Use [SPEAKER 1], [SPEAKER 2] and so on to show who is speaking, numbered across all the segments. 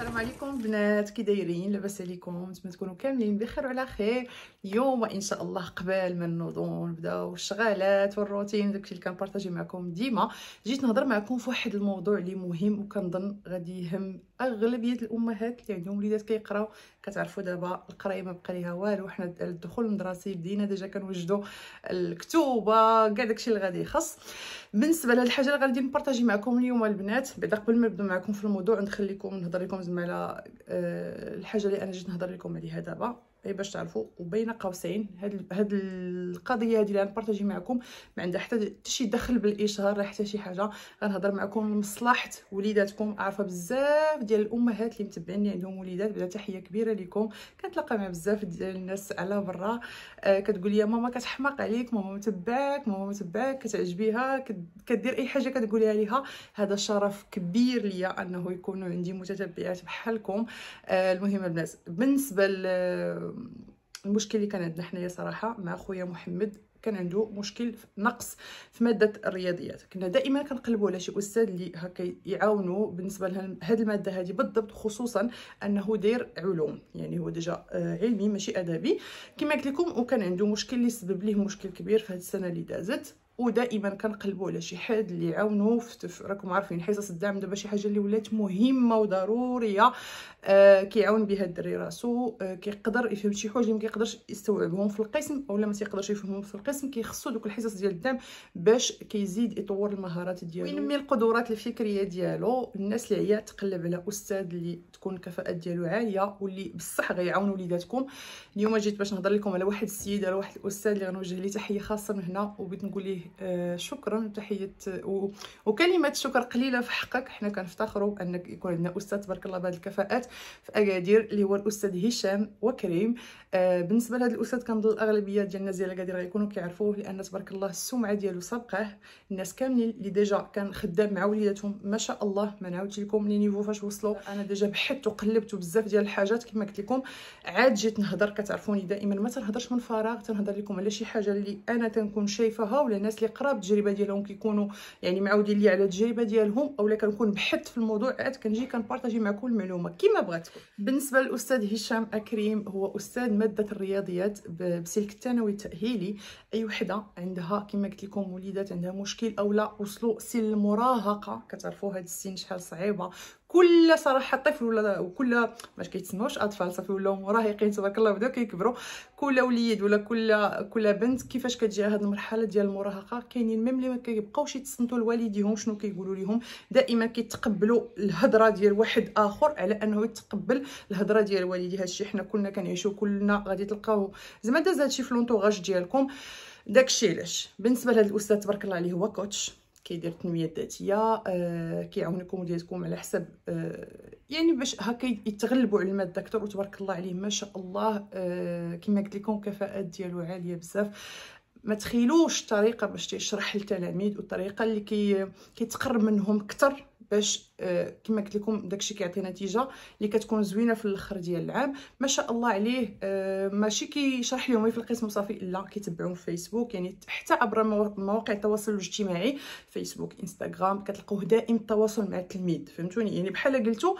[SPEAKER 1] السلام عليكم بنات، كي دايرين؟ لاباس عليكم؟ نتمنى تكونوا كاملين بخير وعلى خير. اليوم ان شاء الله قبل ما نوضوا نبداو الشغالات والروتين داكشي اللي كنبارطاجي معكم ديما، جيت نهضر معكم في واحد الموضوع اللي مهم وكنظن غادي يهم اغلبيه الامهات اللي عندهم وليدات كيقراو. كتعرفوا دابا القرايه ما بقى ليها والو، حنا الدخول المدرسي بدينا ديجا كنوجدوا الكتوبه كاع داكشي اللي غادي يخص. بالنسبه لهاد الحاجه اللي غادي نبارطاجي معكم اليوم البنات، بعدا قبل ما نبدا معكم في الموضوع نخليكم نهضر لكم زعما على الحاجه اللي انا جيت نهضر لكم عليها دابا، غير باش تعرفوا. وبين قوسين هاد القضيه هذه اللي غنبارطاجي معكم ما عندها حتى شي دخل بالاشهار لا حتى شي حاجه. غنهضر معكم لمصلحه وليداتكم. عارفه بزاف ديال الامهات اللي متبعيني عندهم وليدات، بعدا تحيه كبيره لكم. كنتلاقى مع بزاف ديال الناس على برا كتقول لي ماما كتحماق عليك، ماما متبعك، ماما متبعك، كتعجبيها، كدير اي حاجه كتقوليها ليها. هذا شرف كبير ليا انه يكونوا عندي متتبعات بحالكم. المهم البنات، بالنسبه المشكل اللي كان عندنا حنايا صراحه مع خويا محمد، كان عنده مشكل نقص في ماده الرياضيات. كنا دائما كنقلبوا على شي استاذ اللي هكا يعاونوا بالنسبه لهاد الماده هذه بالضبط، خصوصا انه داير علوم، يعني هو ديجا علمي ماشي ادبي كما قلت لكم. وكان عنده مشكل اللي سبب ليه مشكل كبير في هاد السنه اللي دازت، ودائما كنقلبوا على شي حد اللي يعاونوا راكم عارفين حصص الدعم دابا شي حاجه اللي ولات مهمه وضروريه. كيعاون بها الدري راسو، كيقدر يفهم شي حوايج اللي ما كيقدرش يستوعبهم في القسم اولا ما تيقدرش يفهمهم في القسم. كيخصو دوك الحصص ديال الدعم باش كيزيد يطور المهارات ديالو وينمي القدرات الفكريه ديالو. الناس اللي عيات تقلب على استاذ اللي تكون الكفاءات ديالو عاليه واللي بصح غيعاون وليداتكم. اليوم جيت باش نهضر لكم على واحد السيد، على واحد الاستاذ اللي غنوجه ليه تحيه خاصه من هنا، وبغيت نقول ليه شكرا. تحيه وكلمه شكر قليله في حقك. حنا كنفتخروا ان يكون عندنا استاذ تبارك الله بهذه الكفاءات في اكادير اللي هو الاستاذ هشام وكريم. بالنسبه لهذا الاستاذ كنظن الاغلبيه ديال الناس ديال اكادير غيكونوا كيعرفوه، لان تبارك الله السمعه ديالو سابقه. الناس كاملين اللي ديجا كان خدام مع وليداتهم ما شاء الله، ما نعاودش لكم لي نيفو فاش وصلوا. انا ديجا بحثت وقلبت بزاف ديال الحاجات كما قلت لكم. عاد جيت نهضر، كتعرفوني دائما ما تنهضرش من فراغ، تنهضر لكم على شي حاجه اللي انا تنكون شايفاها، ولا الناس اللي قراب التجربه ديالهم كيكونوا يعني معاودين لي على التجربه ديالهم، اولا كنكون بحثت في الموضوع عاد كنجي كنبارطاجي معكم المعلومه كما بغاتكم. بالنسبه للاستاذ هشام اكريم، هو استاذ ماده الرياضيات بسلك الثانوي التاهيلي. اي وحده عندها كما قلت لكم وليدات عندها مشكل اولا وصلوا سن المراهقه، كتعرفوا هذا السن شحال صعيبه. كل صراحه طفل ولا كل باش كيتسموش اطفال صافي ولاو مراهقين تبارك الله بداو كيكبروا. كل وليد ولا كل بنت كيفاش كتجي هذه المرحله ديال المراهقه، كاينين ميم اللي ما كيبقاوش يتصنتوا لوالديهم شنو كيقولوا لهم، دائما كيتقبلوا الهضره ديال واحد اخر على انه يتقبل الهضره ديال والديه. هادشي حنا كلنا كنعيشوا، كلنا غادي تلقاو زعما داز هادشي في لونطوغاج ديالكم. داكشي علاش بالنسبه لهذا الاستاذ تبارك الله عليه هو كوتش، كيدير التنميه الذاتيه، كيعاونكم وليداتكم على حسب يعني باش هكا يتغلبوا على الماده اكثر. وتبارك الله عليه ما شاء الله، كما قلت لكم الكفاءات ديالو عاليه بزاف. ما تخيلوش الطريقه باش تشرح للتلاميذ والطريقه اللي كيتقرب منهم اكثر باش كما قلت لكم داكشي كيعطي نتيجه اللي كتكون زوينه في الاخر ديال العام. ما شاء الله عليه. ماشي كيشرح لهم في القسم صافي، لا كيتبعون في فيسبوك، يعني حتى عبر مواقع التواصل الاجتماعي فيسبوك انستغرام كتلقوه دائم التواصل مع التلميذ. فهمتوني؟ يعني بحال قلتو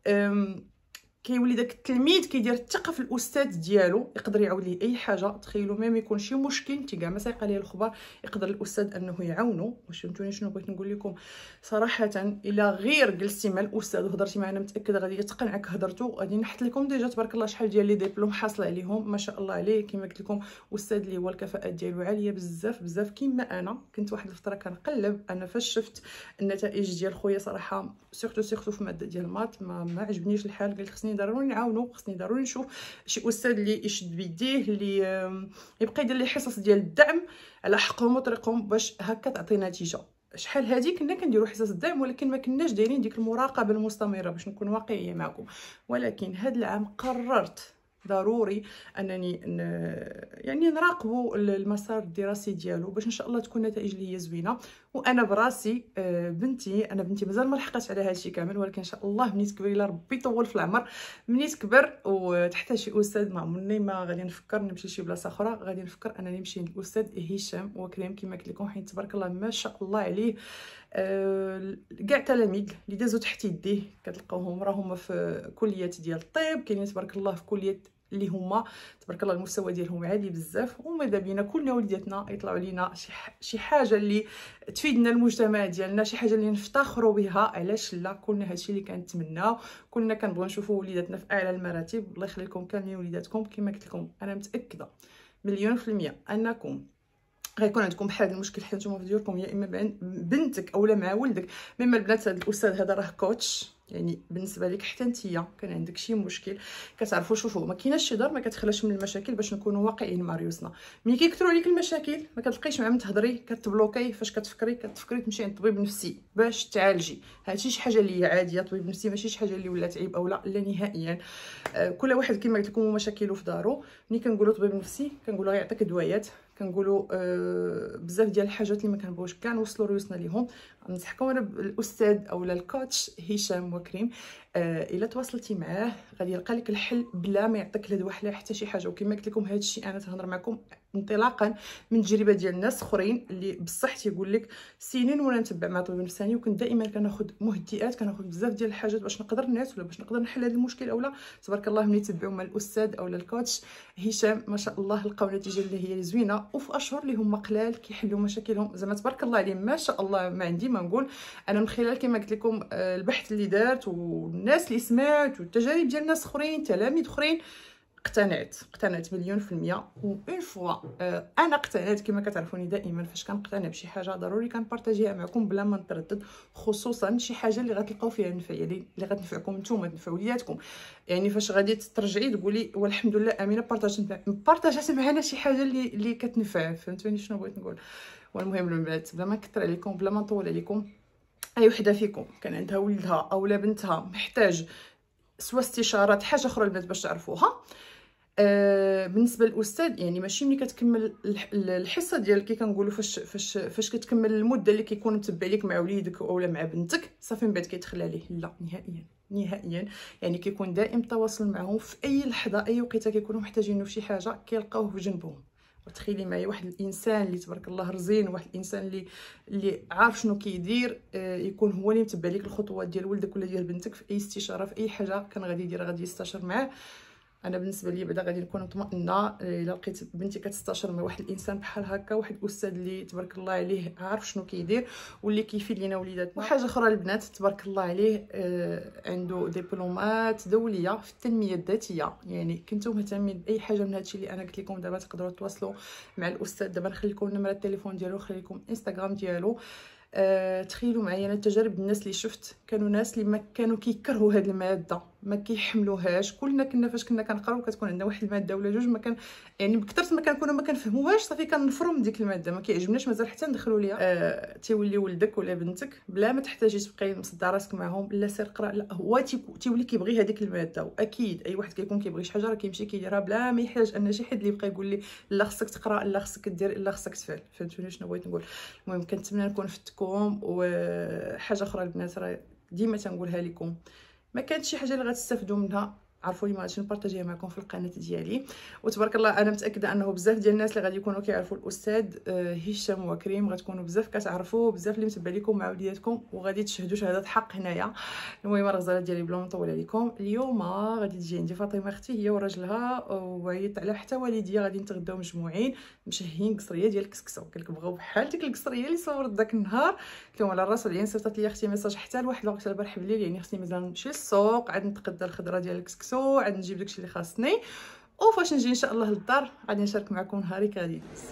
[SPEAKER 1] كيولي داك التلميذ كيدير الثقه في الاستاذ ديالو، يقدر يعاود ليه اي حاجه. تخيلوا ما يكون شي مشكل انت كاع ما سايقه ليه الخبر، يقدر الاستاذ انه يعاونو. واش فهمتوني شنو بغيت نقول لكم؟ صراحه الا غير جلستي مع الاستاذ وهضرتي معاه، انا متاكده غادي يتقنعك هضرته. غادي نحط لكم ديجا تبارك الله شحال ديال لي ديبلوم حاصله عليهم ما شاء الله عليه. كما قلت لكم استاذ اللي هو الكفاءات ديالو عاليه بزاف بزاف. كيما انا كنت واحد الفتره كنقلب، انا فاش شفت النتائج ديال خويا صراحه سورتو في ماده ديال المات ما عجبنيش الحال. قلت خصني ضروري نعاونو، خصني ضروري نشوف شي استاذ اللي يشد بيديه، اللي يبقى يدير لي حصص ديال الدعم على حقهم وطريقهم باش هكا تعطي نتيجه. شحال هادي كنا كنديروا حصص الدعم ولكن ما كناش دايرين ديك المراقبه المستمره باش نكون واقعيه معكم. ولكن هذا العام قررت ضروري انني يعني نراقبوا المسار الدراسي ديالو باش ان شاء الله تكون النتائج اللي هي زوينه. وانا براسي بنتي مازال ما لحقاتش على هادشي كامل، ولكن ان شاء الله مني تكبر الا ربي يطول في العمر، مني تكبر وتحتاج شي استاذ، ما عمرني ما غادي نفكر نمشي لشي بلاصه اخرى، غادي نفكر انني نمشي للاستاذ هشام وكريم كما قلت لكم، حيت تبارك الله ما شاء الله عليه. كاع التلاميذ اللي دازو تحت يديه كتلقاوهم راهم في كليات ديال الطب، كاينين تبارك الله في كليه اللي هما تبارك الله المستوى ديالهم عالي بزاف. وماذا بينا كلنا وليداتنا يطلعوا لينا شي حاجه اللي تفيدنا المجتمع ديالنا، شي حاجه اللي نفتخروا بها. علاش لا؟ كلنا هادشي اللي كنتمناو، كلنا كنبغيو نشوفوا وليداتنا في اعلى المراتب. الله يخلي لكم كاملين وليداتكم. كما قلت لكم انا متاكده مليون في المية انكم غيكون عندكم بحال هذا المشكل حتى نتوما في ديوركم، يا اما بنتك اولا مع ولدك. مما البنات هذا الاستاذ هذا راه كوتش، يعني بالنسبه لك حتى نتيا كان عندك شي مشكل كتعرفوا شوفوا ما كايناش شي دار ما كتخلاش من المشاكل باش نكونوا واقعيين مع ريوسنا. ملي كيكثروا عليك المشاكل ما كتلقيش مع من تهضري، كتبلوكي. فاش كتفكري تمشي عند طبيب نفسي باش تعالجي. هادشي شي حاجه اللي هي عاديه، طبيب نفسي ماشي شي حاجه اللي ولات عيب او لا نهائيا. كل واحد كما قلت لكم مشاكله في دارو. ملي كنقولوا طبيب نفسي كنقولوا غيعطيك دوايات، كنقولوا بزاف ديال الحاجات اللي ما كنبغيوش كاع نوصلوا ريوسنا ليهم. ننصحكم انا بالاستاذ اولا الكوتش هشام وكريم. الا تواصلتي معاه غادي يلقى لك الحل بلا ما يعطيك لا دواء لا حتى شي حاجه. وكما قلت لكم هذا الشيء انا تهضر معكم انطلاقا من تجربه ديال ناس اخرين اللي بصح تيقول لك سنين وانا نتبع مع طبيب نفساني، وكنت دائما كناخذ مهدئات، كناخذ بزاف ديال الحاجات باش نقدر نعس ولا باش نقدر نحل هذا المشكل. اولا تبارك الله ملي تبعوا مع الاستاذ اولا الكوتش هشام ما شاء الله لقاو نتيجه اللي هي زوينه، وفي اشهر اللي هما قلال كيحلوا مشاكلهم. زعما تبارك الله عليه ما شاء الله. ما عندي ما نقول انا من خلال كما قلت لكم البحث اللي دارت والناس اللي سمعت والتجارب ديال ناس اخرين تلاميذ اخرين اقتنعت مليون في المية. وان فوا انا اقتنعت كما كتعرفوني دائما فاش كنقتنع بشي حاجه ضروري كنبارطاجيها معكم بلا ما نتردد، خصوصا شي حاجه اللي غتلقاو فيها النفع، يعني اللي غتنفعكم نتوما تنفع وليداتكم. يعني فاش غادي ترجعي تقولي والحمد لله امينه بارطاجات معنا شي حاجه اللي كتنفع. فهمتوني شنو بغيت نقول؟ والمهم البنات بلا ما نكثر عليكم بلا ما نطول عليكم، اي وحده فيكم كان عندها ولدها اولا بنتها محتاج سوا استشارات حاجه اخرى البنات باش تعرفوها. بالنسبه للاستاذ يعني ماشي ملي كتكمل الحصه ديالك كي كنقولوا فاش كتكمل المده اللي كيكون متبع ليك مع وليدك اولا مع بنتك صافي من بعد كيتخلى عليه، لا نهائيا. يعني كيكون دائم التواصل معهم في اي لحظه اي وقيته كيكونوا محتاجينه في شي حاجه كيلقاوه بجنبهم. وتخيلي معايا واحد الانسان اللي تبارك الله رزين، واحد الانسان اللي عارف شنو كيدير، يكون هو اللي متبع ليك الخطوات ديال ولدك ولا ديال بنتك في اي استشاره في اي حاجه كان غادي يديرها غادي يستشير معاه. انا بالنسبه لي بعدا غادي نكون مطمئنه الا لقيت بنتي كتستشير مع واحد الانسان بحال هكا، واحد الاستاذ اللي تبارك الله عليه عارف شنو كيدير واللي كيفيد لينا وليداتنا. وحاجه اخرى البنات تبارك الله عليه عنده دبلومات دوليه في التنميه الذاتيه. يعني كنتو مهتمين باي حاجه من هادشي اللي انا قلت لكم دابا تقدروا تواصلوا مع الاستاذ. دابا نخلي لكم نمره التليفون ديالو، نخلي لكم انستغرام ديالو. تخيلوا معايا انا تجارب الناس اللي شفت، كانوا ناس اللي ما كانوا كيكرهوا هذه الماده ما كيحملوهاش. كنا فاش كنا كنقراو كتكون عندنا واحد الماده ولا جوج ما كان يعني بكثرت ما كنكونوا ما كنفهموهاش صافي كنفروا من ديك الماده ما كيعجبناش مازال حتى ندخلوا ليها. تيولي ولدك ولا بنتك بلا ما تحتاجي تبقاي مصدع راسك معاهم لا سير قرا، لا هو تيولي كيبغي هذيك الماده. واكيد اي واحد كيكون كيبغي شي حاجه راه كيمشي كيديرها بلا ما يحتاج ان شي حد اللي يبقى يقول لي لا خصك تقرا لا خصك دير لا خصك تفعل. فهمتوني شنو بغيت نقول؟ المهم كنتمنى نكون فدتكم. وحاجه اخرى البنات راه ديما تنقولها لكم، ما كانت شي حاجه اللي غتستافدوا منها عرفوا لي ما غاديش نبارطاجيها معكم في القناه ديالي. وتبارك الله انا متاكده انه بزاف ديال الناس اللي غادي يكونوا كيعرفوا الاستاذ هشام وكريم غتكونوا بزاف كتعرفوه، بزاف اللي متبع لكم مع وليداتكم وغادي تشهدوا شهاده حق هنايا. المهم الغزاله ديالي بلا ما نطول عليكم اليوم غادي تجي عندي فاطمه اختي هي وراجلها وعيطت على حتى والديا غادي نتغداو مجموعين مشهيين قصريه ديال الكسكسو. قال لك بغاو بحال ديك القصريه اللي صورت داك النهار. قلت لهم على الراس والعين. صيفطت لي اختي ميساج حتى لواحد الوقت البارح بالليل يعني اختي مازال نمشي للسوق عاد نتقدى الخضره ديال الكسكسو عاد نجيب داكشي اللي خاصني. وفاش نجي ان شاء الله للدار غادي نشارك معكم نهاري كغادي يدوز.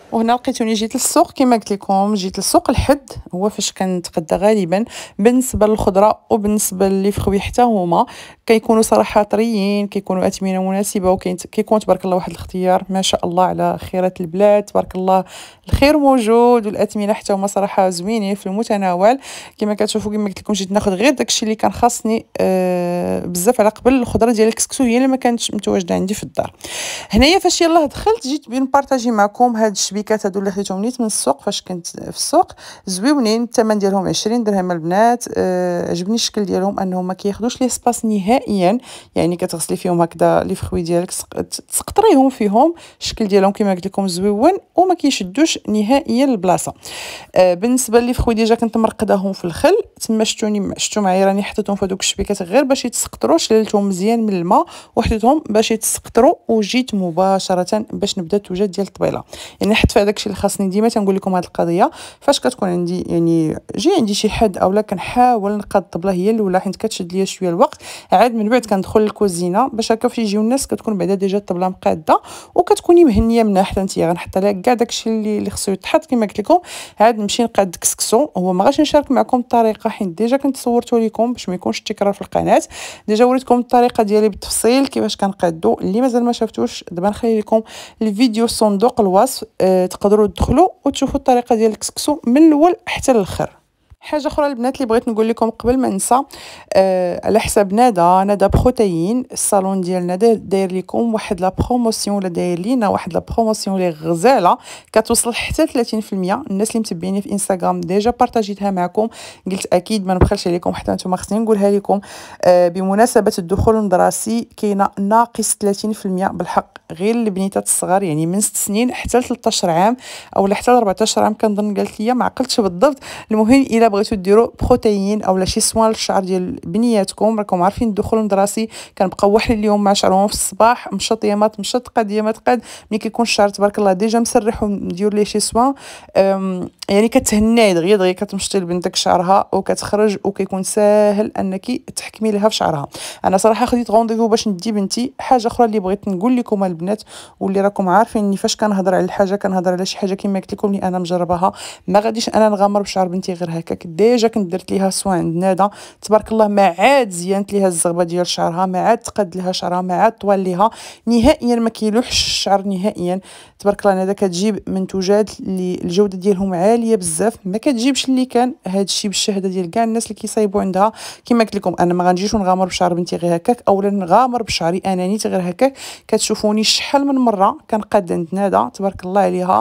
[SPEAKER 1] وهنا لقيتوني جيت للسوق كما قلت لكم، جيت للسوق الحد هو فاش كنتغدى غالبا. بالنسبه للخضره وبالنسبه لي فخوي حتى هما كيكونوا صراحه طريين، كيكونوا اثمنه مناسبه، كيكون تبارك الله واحد الاختيار ما شاء الله على خيرات البلاد تبارك الله. الخير موجود والاثمنه حتى هما صراحه زوينين في المتناول. كما كتشوفوا كما قلت لكم جيت ناخذ غير داكشي اللي كان خاصني بزاف على قبل. الخضره ديال الكسكسو هي اللي ما كانتش متواجده عندي في الدار. هنايا فاش يلاه دخلت جيت بارطاجي معكم هاد الشبيكات هادو اللي خديتهم نيت من السوق فاش كنت في السوق. زويونين، الثمن ديالهم 20 درهم البنات. عجبني الشكل ديالهم انهم ما كياخذوش لي سباس نهائيا، يعني كتغسلي فيهم هكذا لي فخوي ديالك تسقطريهم فيهم. الشكل ديالهم كما قلت لكم زويون وما كيشدوش نهائيا البلاصه. بالنسبه لي فخوي ديجا كنت مرقداهم في الخل، تما شفتوا معايا راني حطيتهم في هذوك الشبيكات غير باش يتسقطروا. شللتهم مزيان من الماء وحطيتهم باش يتسقطروا وجيت مباشره باش نبدا التوجات ديال الطبيله. يعني حط في هذاك الشيء اللي خاصني. ديما تنقول لكم هذه القضيه فاش كتكون عندي يعني عندي شي حد اولا كنحاول نقاد الطبله هي الاولى حيت كتشد ليا شويه الوقت. عاد من بعد كندخل للكوزينه باش هكا فاش يجيو الناس كتكون بعدا ديجا الطبله مقاده وكتكوني مهنيه منها. حتى انت غنحط لها كاع داكشي اللي خصو يتحط كما قلت لكم. عاد نمشي نقاد الكسكسو. هو ما غاش نشارك معكم الطريقه حيت ديجا كنت صورته لكم باش ما يكونش تكرار في القناه. ديجا وريتكم الطريقه ديالي بالتفصيل كيفاش كنقادو. اللي مازال ما شافتوش دابا نخلي لكم الفيديو صندوق الوصف، تقدروا تدخلوا وتشوفوا الطريقه ديال الكسكسو من الاول حتى الاخر. حاجه اخرى البنات اللي بغيت نقول لكم قبل ما ننسى، على حساب ندى بروتين الصالون ديالنا داير لكم واحد لا بروموسيون ولا داير لينا واحد لا بروموسيون لي غزاله كتوصل حتى 30%. الناس اللي متبعيني في انستغرام ديجا بارطاجيتها معكم، قلت اكيد ما نبخلش عليكم حتى نتوما خصني نقولها لكم. بمناسبه الدخول المدرسي كاينه ناقص 30% بالحق غير البنيتات الصغار، يعني من 6 سنين حتى ل 13 عام او حتى ل 14 عام كنظن قالت لي، ما عقلتش بالضبط. المهم الا بغيتو ديروا بروتين اولا شي سوان للشعر ديال بنياتكم، راكم عارفين الدخول المدرسي كنبقاو واحد اليوم مع شعرهم في الصباح مشط يامات مشط قاد يامات قاد. ملي كيكون الشعر تبارك الله ديجا مسرح وندير ليه شي سوان، يعني كتهناي دغيا كتمشطي لبنتك شعرها وكتخرج وكيكون ساهل انك تحكمي لها في شعرها. انا صراحه خديت غونديفو باش ندي بنتي. حاجه اخرى اللي بغيت نقول لكم البنات واللي راكم عارفين اني فاش كنهضر على الحاجه كنهضر على شي حاجه كما قلت لكم اللي انا مجرباها. ما غاديش انا نغامر بشعر بنتي غير هكاك. ديجا كنت درت ليها سوان عند ندى تبارك الله، ما عاد زينت ليها الزغبه ديال شعرها، ما عاد تقاد لها شعرها، ما عاد طوال ليها نهائيا، ما كيلوحش الشعر نهائيا. تبارك الله ندى كتجيب منتوجات اللي الجوده ديالهم عاليه بزاف، ما كتجيبش اللي كان هذا الشيء بالشهاده ديال كاع الناس اللي كيصايبوا عندها. كما قلت لكم انا ما غنجيش ونغامر بشعر بنتي غير هكاك اولا نغامر بشعري انا نيت غير هكاك. كتشوفوني شحال من مره كنقاد عند ندى تبارك الله عليها.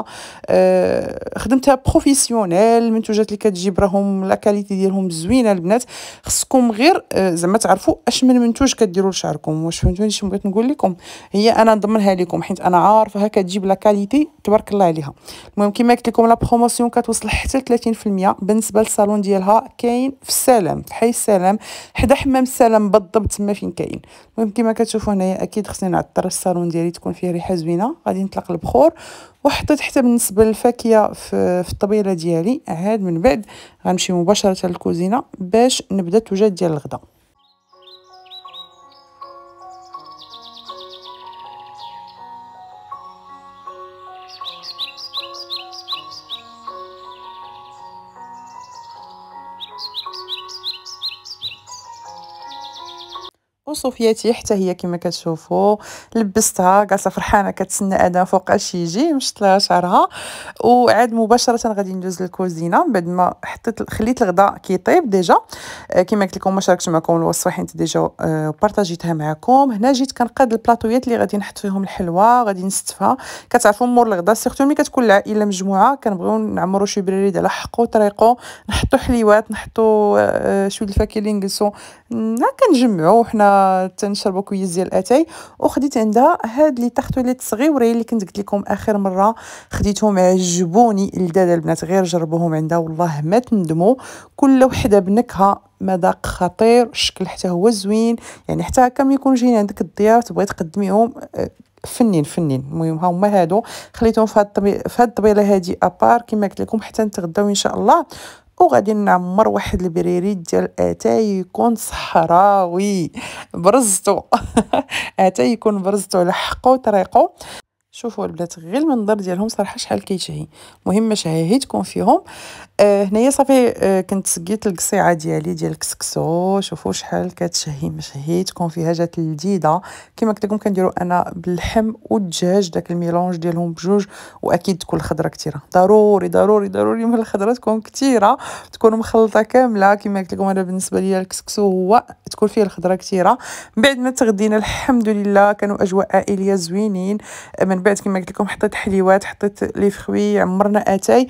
[SPEAKER 1] خدمتها بروفيسيونيل. المنتوجات اللي كتجيب راهم لا كاليتي ديالهم زوينه البنات. خصكم غير زعما تعرفوا اش من منتوج كديروا لشعركم. واش فهمتوني اش بغيت نقول لكم؟ هي انا نضمنها لكم حيت انا عارفه كتجيب لا كاليتي تبارك الله عليها. المهم كما قلت لكم لا بروموسيون كتوصل حتى 30% بالنسبه للصالون ديالها. كاين في السلام في حي السلام حدا حمام السلام بالضبط تما فين كاين. المهم كما كتشوفوا هنايا اكيد خصني نعطر الصالون ديالي تكون فيه ريحه زوينه. غادي نطلق البخور وحطيت حتى بالنسبه للفاكهه في الطبيله ديالي. عاد من بعد غنمشي مباشره للكوزينه باش نبدا التوجات ديال الغدا. وصوفياتي حتى هي كما كتشوفوا لبستها جالسه فرحانه كتسنى ادم فوقاش يجي مشط لها شعرها. وعاد مباشره غادي ندوز للكوزينه بعد ما خليت الغداء كيطيب ديجا. كما قلت لكم ما شاركتش معكم الوصفه حيت ديجا بارطاجيتها معكم. هنا جيت كنقاد البلاطويات اللي غادي نحط فيهم الحلوى غادي نستفها. كتعرفوا مور الغداء سيرتو ملي كتكون العائله مجموعه كنبغيو نعمروا شي بريد على حقو طريقو، نحطوا حليوات نحطوا شويه الفاكهه اللي نجلسوا هكا نجمعوا وحنا تنشربوا كويس ديال الاتاي. وخديت عندها هاد لي طاختوليت صغيورين اللي كنت قلت لكم اخر مره خديتهم عجبوني لدادا البنات. غير جربوهم عندها والله ما تندموا. كل وحده بنكهه مذاق خطير، الشكل حتى هو زوين. يعني حتى هكا ملي يكونوا جايين عندك الضياف تبغي تقدميهم فنين. المهم ها هما هادو خليتهم في هاد الطبيله هادي ابار كما قلت لكم حتى نتغداو ان شاء الله. وغادي نعمر واحد البريريد ديال اتاي يكون صحراوي برزتو اتاي يكون برزتو على حقه وطريقه. شوفوا البنات غير المنظر ديالهم صراحه شحال كيتشهي. المهم ما شهيتكم فيهم. هنايا صافي كنت سقيت القصيعه ديالي ديال الكسكسو. شوفوا شحال كتشهي، ما شهيتكم فيها، جات لذيذه. كما قلت لكم كنديروا انا باللحم والدجاج، داك الميلونج ديالهم بجوج. واكيد تكون الخضره كثيره، ضروري ضروري ضروري من الخضره تكون كثيره، تكون مخلطه كامله. كما قلت لكم انا بالنسبه لي الكسكسو هو تكون فيه الخضره كثيره. من بعد ما تغدينا الحمد لله كانوا اجواء عائليه زوينين. من بعد كما قلت لكم حطيت حليوات، حطيت لي فخوي، عمرنا اتاي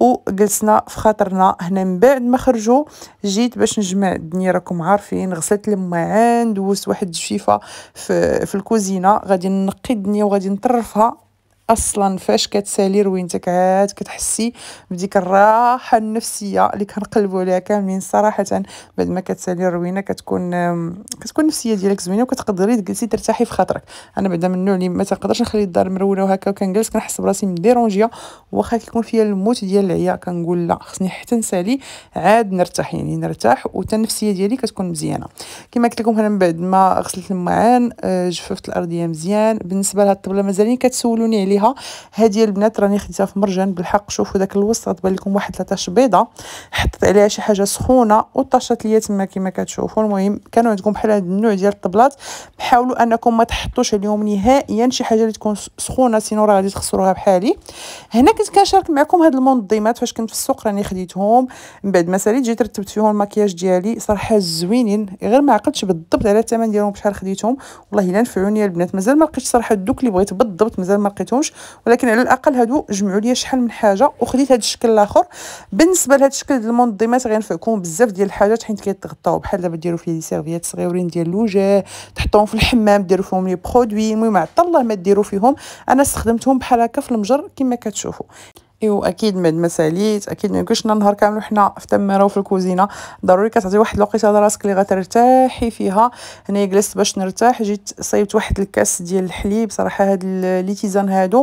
[SPEAKER 1] وجلسنا في خاطرنا هنا. من بعد ما خرجوا جيت باش نجمع الدنيا، راكم عارفين غسلت الماعن، دوزت واحد الجفيفه في الكوزينه، غادي نقي الدنيا وغادي نطرفها. اصلا فاش كتسالي روينتك عاد كتحسي بديك الراحه النفسيه اللي كنقلبوا عليها كاملين صراحه. بعد ما كتسالي الروينه كتكون النفسيه ديالك زوينه، وكتقدري تجلسي ترتاحي في خاطرك. انا بعدا من النوع اللي ما تنقدرش نخلي الدار مرونه وهكا، وكنجلس كنحس براسي مديرونجيه، واخا كيكون فيا الموت ديال العيا كنقول لا خصني حتى نسالي عاد نرتاح، يعني نرتاح وتا النفسيه ديالي كتكون مزيانه. كما قلت لكم انا من بعد ما غسلت الماعن جففت الارضيه مزيان. بالنسبه لهاد الطبله مازالين كتسولوني عليها، هذه البنات راني خديتها في مرجان بالحق. شوفوا داك الوسط غتبان لكم واحد 13 بيضه، حطيت عليها شي حاجه سخونه وطاشت ليا تما كما كتشوفوا. المهم كانوا عندكم بحال هذا النوع ديال الطبلات، حاولوا انكم ما تحطوش عليهم نهائيا شي حاجه اللي تكون سخونه، سينو راه غادي تخسروها بحالي. هنا كنت كنشارك معكم هاد المنظمات فاش كنت في السوق، راني خديتهم. من بعد ما ساليت جيت رتبت فيهم المكياج ديالي، صراحه زوينين، غير ما عقلتش بالضبط على الثمن ديالهم بشحال خديتهم. والله الا نفعوني البنات، مازال ما لقيتش صراحه دوك اللي بغيت بالضبط، مازال ما لقيتهمش، ولكن على الاقل هادو جمعوا لي شحال من حاجه. وخديت هذا الشكل الاخر. بالنسبه لهذا الشكل ديال المنظمات غينفعكم بزاف ديال الحاجات، حيت كيتغطاو بحال دابا ديروا فيه دي سيرفيات صغيورين ديال الوجه، تحطوهم في الحمام، ديروا فيهم لي برودوي. المهم عطا الله ما ديروا فيهم، انا استخدمتهم بحال هكا في المجر كما كتشوفوا. ايوا اكيد بعد ما ساليت اكيد ما يمكنش النهار كامل وحنا في التماره وفي الكوزينه، ضروري كتعطي واحد الوقيته لراسك اللي غترتاحي فيها. هنايا جلست باش نرتاح، جيت صايبت واحد الكاس ديال الحليب. صراحه هاد لي تيزان هادو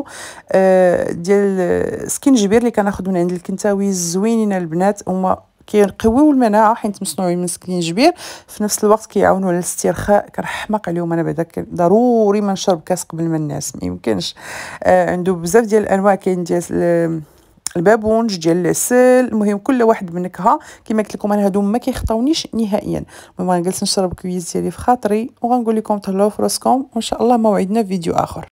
[SPEAKER 1] ديال سكينجبير اللي كناخذ من عند الكنتاوي زوينين البنات، هما كيقويو المناعه حيت مصنوعين من سكينجبير، في نفس الوقت كيعاونوا على الاسترخاء. كنحماق عليهم انا بعدا، ضروري ما نشرب كاس قبل ما ننعس، ما يمكنش. عنده بزاف ديال الانواع، كاين ديال البابونج ديال العسل، المهم كل واحد بنكهه. كما قلت لكم انا هادو ما كيخطاونيش نهائيا. المهم غنجلس نشرب كويس ديالي في خاطري، وغنقول لكم تهلاو في راسكم، وان شاء الله موعدنا في فيديو اخر.